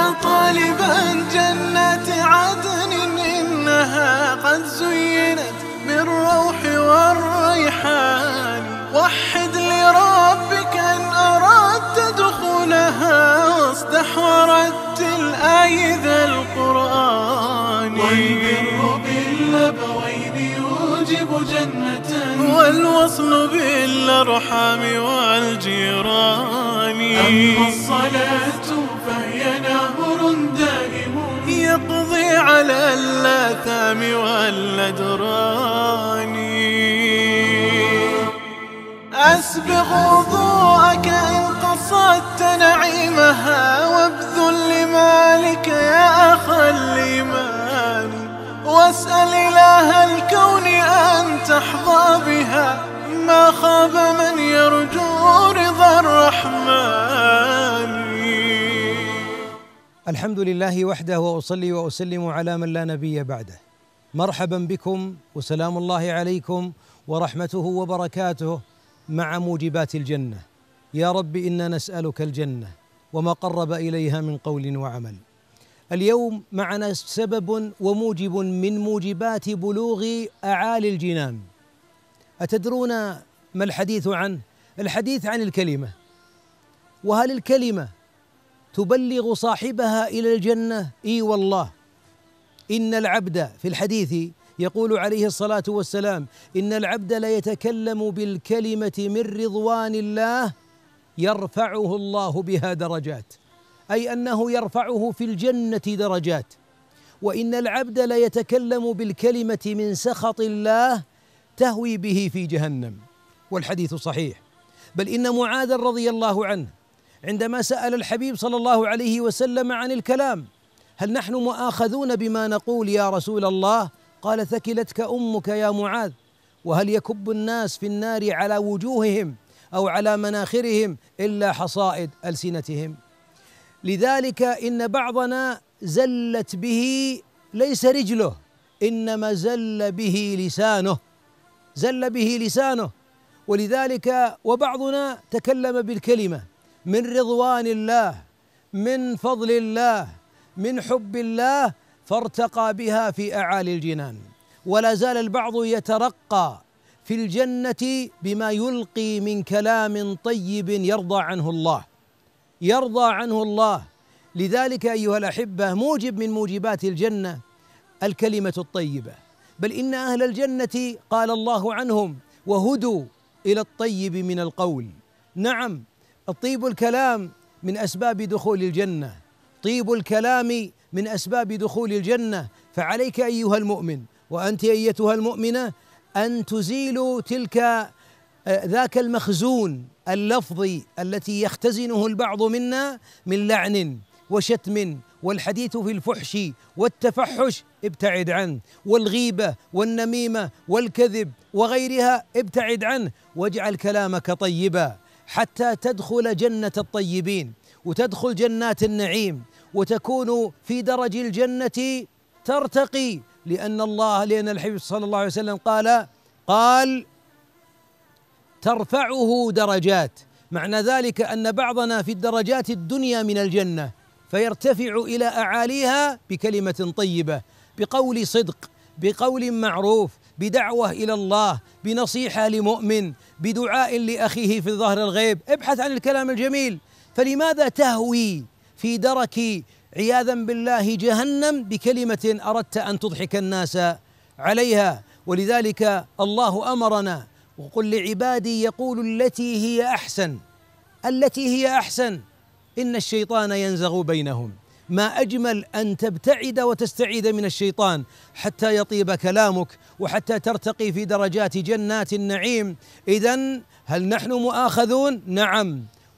يا طالبا جنات عدن إنها قد زينت بالروح والريحان. وحد لربك إن أردت دخولها، واصدح ورتل آي ذا القرآن. والبر بالأبوين يوجب جنة، والوصل بالأرحام والجيران. أما الصلاة فهي نهر دائم يقضي على الآثام والأدران. أسبغ وضوءك إن قصدت نعيمها، وابذل لمالك يا أخ الإيمان. واسأل إله الكون أن تحظى بها، ما خاب من يرجو رضا الرحمن. الحمد لله وحده، وأصلي وأسلم على من لا نبي بعده. مرحبا بكم وسلام الله عليكم ورحمته وبركاته مع موجبات الجنة. يا رب إنا نسألك الجنة وما قرب إليها من قول وعمل. اليوم معنا سبب وموجب من موجبات بلوغ أعالي الجنان. أتدرون ما الحديث عنه؟ الحديث عن الكلمة. وهل الكلمة تبلغ صاحبها إلى الجنة؟ إي والله. إن العبد، في الحديث يقول عليه الصلاة والسلام: إن العبد ليتكلم بالكلمة من رضوان الله يرفعه الله بها درجات، أي أنه يرفعه في الجنة درجات. وإن العبد ليتكلم بالكلمة من سخط الله تهوي به في جهنم، والحديث صحيح. بل إن معاذ رضي الله عنه عندما سأل الحبيب صلى الله عليه وسلم عن الكلام: هل نحن مؤاخذون بما نقول يا رسول الله؟ قال: ثكلتك أمك يا معاذ. وهل يكب الناس في النار على وجوههم أو على مناخرهم إلا حصائد ألسنتهم؟ لذلك إن بعضنا زلت به ليس رجله، إنما زل به لسانه، زل به لسانه. ولذلك وبعضنا تكلم بالكلمة من رضوان الله، من فضل الله، من حب الله، فارتقى بها في أعالي الجنان. ولا زال البعض يترقى في الجنة بما يلقي من كلام طيب يرضى عنه الله، يرضى عنه الله. لذلك أيها الأحبة موجب من موجبات الجنة الكلمة الطيبة. بل إن أهل الجنة قال الله عنهم: وهدوا إلى الطيب من القول. نعم، الطيب الكلام من أسباب دخول الجنة، طيب الكلام من أسباب دخول الجنة. فعليك أيها المؤمن وأنت أيتها المؤمنة أن تزيلوا ذاك المخزون اللفظي التي يختزنه البعض منا من لعن وشتم، والحديث في الفحش والتفحش ابتعد عنه، والغيبة والنميمة والكذب وغيرها ابتعد عنه. واجعل كلامك طيبا حتى تدخل جنة الطيبين وتدخل جنات النعيم، وتكون في درج الجنة ترتقي. لأن الحبيب صلى الله عليه وسلم قال ترفعه درجات. معنى ذلك أن بعضنا في الدرجات الدنيا من الجنة فيرتفع إلى أعاليها بكلمة طيبة، بقول صدق، بقول معروف، بدعوة إلى الله، بنصيحة لمؤمن، بدعاء لأخيه في ظهر الغيب. ابحث عن الكلام الجميل. فلماذا تهوي في درك عياذا بالله جهنم بكلمة أردت أن تضحك الناس عليها؟ ولذلك الله أمرنا: وقل لعبادي يقولوا التي هي أحسن، التي هي أحسن، إن الشيطان ينزغ بينهم. ما أجمل أن تبتعد وتستعيذ من الشيطان حتى يطيب كلامك وحتى ترتقي في درجات جنات النعيم. إذن هل نحن مؤاخذون؟ نعم.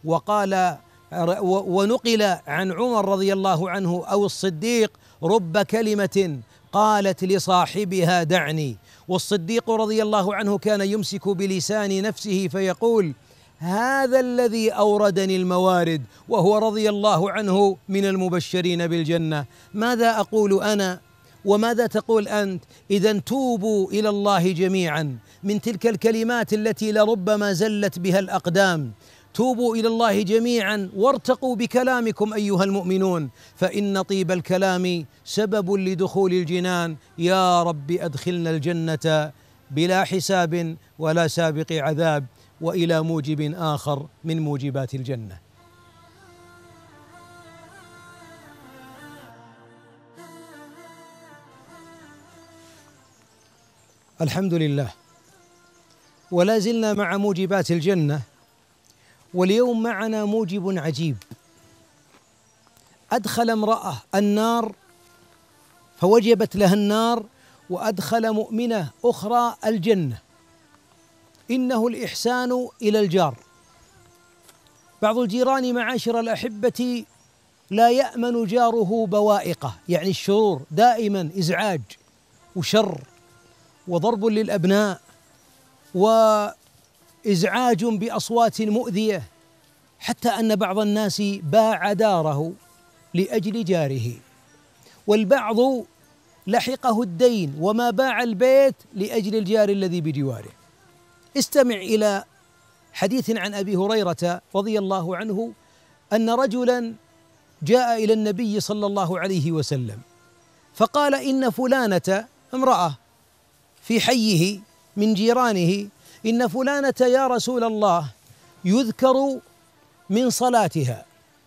ونقل عن عمر رضي الله عنه أو الصديق: رب كلمة قالت لصاحبها دعني. والصديق رضي الله عنه كان يمسك بلسان نفسه فيقول: هذا الذي أوردني الموارد، وهو رضي الله عنه من المبشرين بالجنة. ماذا أقول أنا وماذا تقول أنت؟ إذن توبوا إلى الله جميعا من تلك الكلمات التي لربما زلت بها الأقدام، توبوا إلى الله جميعا وارتقوا بكلامكم أيها المؤمنون، فإن طيب الكلام سبب لدخول الجنان. يا رب أدخلنا الجنة بلا حساب ولا سابق عذاب، وإلى موجب آخر من موجبات الجنة. الحمد لله، ولا زلنا مع موجبات الجنة، واليوم معنا موجب عجيب. أدخل امرأة النار فوجبت لها النار، وأدخل مؤمنة أخرى الجنة. إنه الإحسان إلى الجار. بعض الجيران معاشر الأحبة لا يأمن جاره بوائقه، يعني الشرور، دائما إزعاج وشر وضرب للأبناء وإزعاج بأصوات مؤذية، حتى أن بعض الناس باع داره لأجل جاره، والبعض لحقه الدين وما باع البيت لأجل الجار الذي بجواره. استمع إلى حديث عن أبي هريرة رضي الله عنه أن رجلا جاء إلى النبي صلى الله عليه وسلم فقال: إن فلانة، امرأة في حيه من جيرانه، إن فلانة يا رسول الله يذكر من صلاتها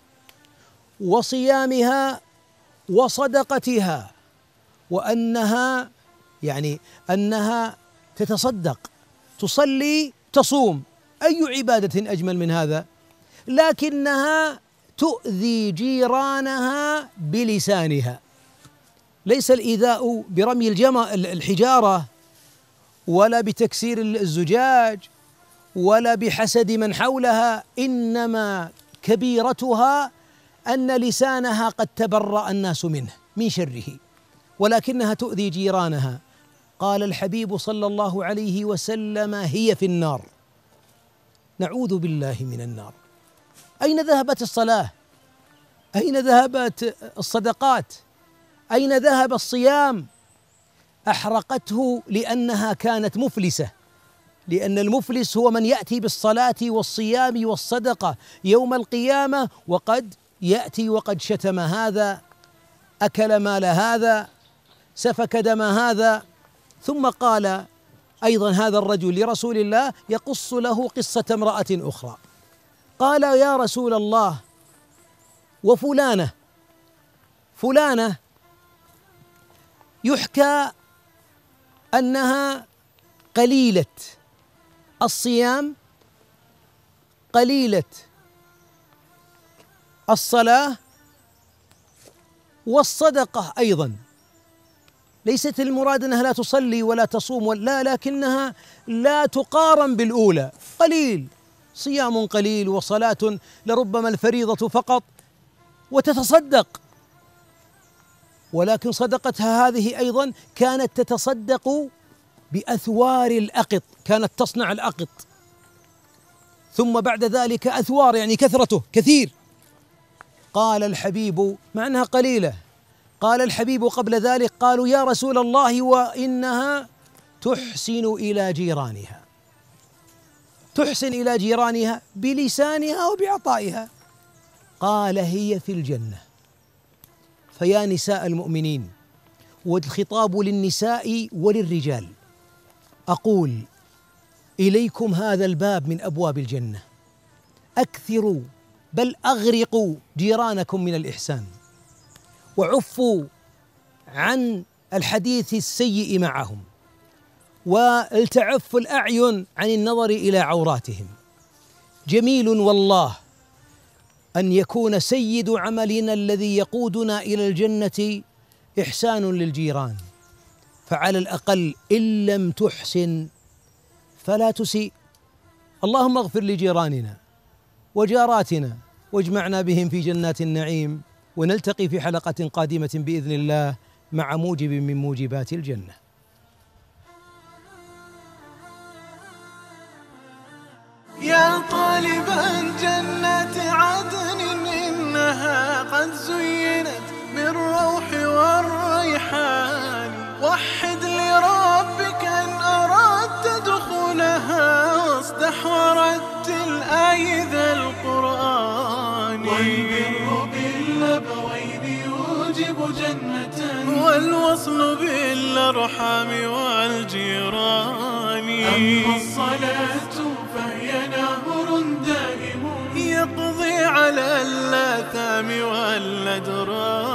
وصيامها وصدقتها، وأنها أنها تتصدق، تصلي، تصوم، أي عبادة أجمل من هذا؟ لكنها تؤذي جيرانها بلسانها. ليس الإيذاء برمي الحجارة ولا بتكسير الزجاج ولا بحسد من حولها، إنما كبيرتها أن لسانها قد تبرأ الناس منه من شره، ولكنها تؤذي جيرانها. قال الحبيب صلى الله عليه وسلم: هي في النار. نعوذ بالله من النار. أين ذهبت الصلاة؟ أين ذهبت الصدقات؟ أين ذهب الصيام؟ أحرقته لأنها كانت مفلسة، لأن المفلس هو من يأتي بالصلاة والصيام والصدقة يوم القيامة وقد يأتي وقد شتم هذا، أكل مال هذا، سفك دم هذا. ثم قال أيضا هذا الرجل لرسول الله يقص له قصة امرأة أخرى، قال: يا رسول الله، وفلانة يحكى أنها قليلة الصيام، قليلة الصلاة والصدقة أيضا. ليست المراد أنها لا تصلي ولا تصوم، لا، لكنها لا تقارن بالأولى. قليل، صيام قليل وصلاة لربما الفريضة فقط، وتتصدق، ولكن صدقتها هذه أيضا كانت تتصدق بأثوار الأقط، كانت تصنع الأقط، ثم بعد ذلك أثوار، يعني كثرته كثير. قال الحبيب، مع أنها قليلة، قال الحبيب قبل ذلك: قالوا يا رسول الله، وإنها تحسن إلى جيرانها، تحسن إلى جيرانها بلسانها وبعطائها. قال: هي في الجنة. فيا نساء المؤمنين، والخطاب للنساء وللرجال، أقول إليكم هذا الباب من أبواب الجنة، أكثروا بل أغرقوا جيرانكم من الإحسان، وعفوا عن الحديث السيء معهم، والتعف الأعين عن النظر إلى عوراتهم. جميل والله أن يكون سيد عملنا الذي يقودنا إلى الجنة إحسان للجيران، فعلى الأقل إن لم تحسن فلا تسيء. اللهم اغفر لجيراننا وجاراتنا واجمعنا بهم في جنات النعيم، ونلتقي في حلقة قادمة بإذن الله مع موجب من موجبات الجنة. يا طالبا جنة عدن إنها قد زينت بالروح والريحان، وحد لربك إن أردت دخولها، واصدح ورتل آي ذا والبر بالأبوين يوجب جنة، والوصل بالأرحام والجيران. أما الصلاة فهي نهر دائم يقضي على الآثام والأدران.